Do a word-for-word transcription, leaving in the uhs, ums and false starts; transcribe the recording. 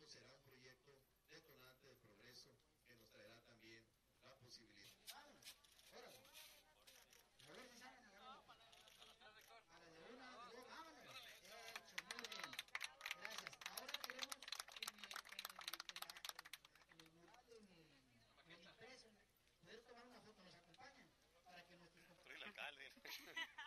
será un proyecto detonante de progreso que nos traerá también la posibilidad. Vámonos, órale. A ver si salen a agarrar. A la de una, a la de dos, vámonos. Hecho, muy bien. Gracias. Ahora queremos en el, en el, en la, en el mural, en el, en el impreso, poder tomar una foto, nos acompañan para que nuestros Soy el alcalde.